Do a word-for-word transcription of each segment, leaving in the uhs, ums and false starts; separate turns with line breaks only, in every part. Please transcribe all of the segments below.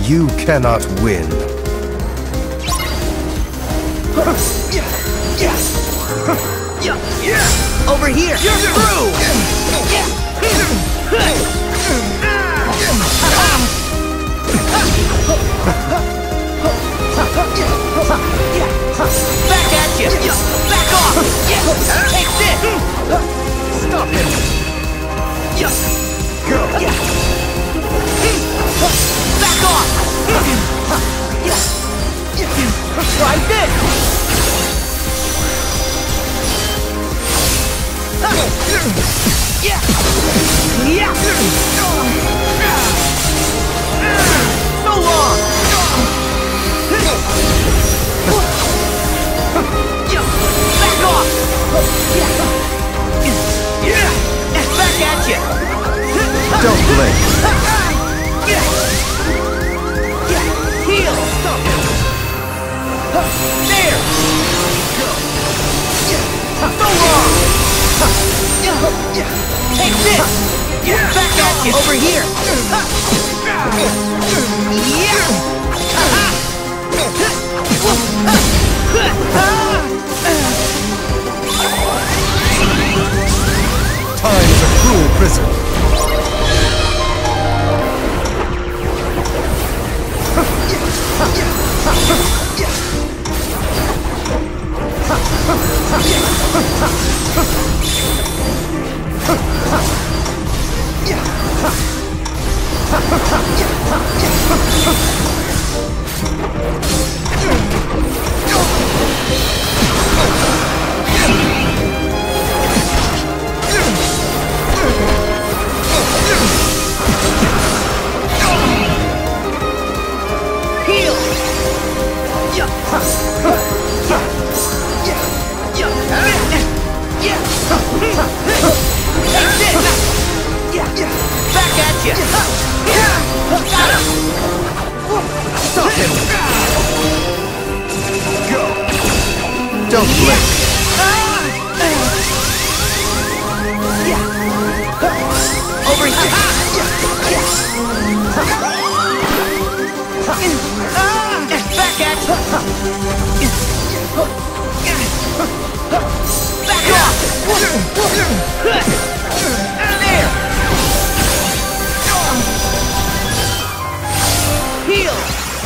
You cannot win.
Over here! You're through! Back at you! Back off! Take this!
Stop him! Go!
Back off! Try this! Yeah! Yeah! So long! Back off! Yeah! Back at you!
Don't blink!
Heal! Stop him! There! So long! Take this! Back at you! Over here!
Time is a cruel prison. Stop him! Go! Don't blink!
Over here! Back at you! Back off! There! Heal!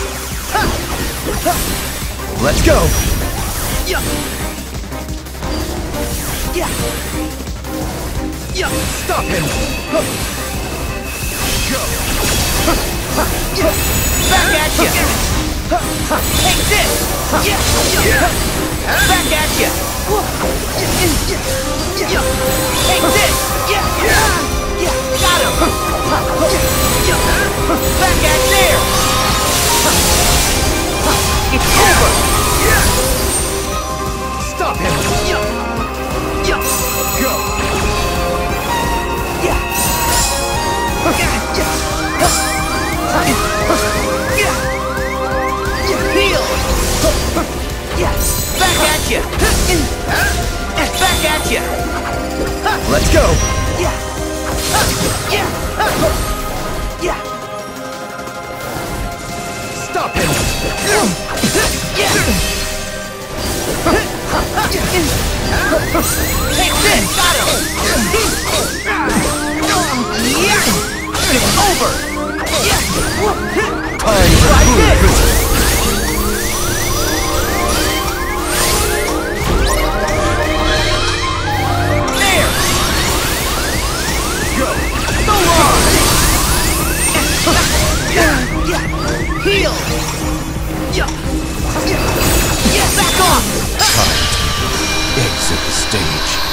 Let's go!
Yeah! Yeah! Yeah!
Stop him! Go!
Back at you! Take this! Yeah! Back at you! Take this! Yeah! Got him! Back at there! It's over!
Stop him! Go!
Heal! Back at you! Back at you!
Let's go! Stop him!
Take this! Got him! It's over!
Time for
Try
cruel
this!
prison.
There!
Go!
So long! Heal! Back off!
Time to exit the stage.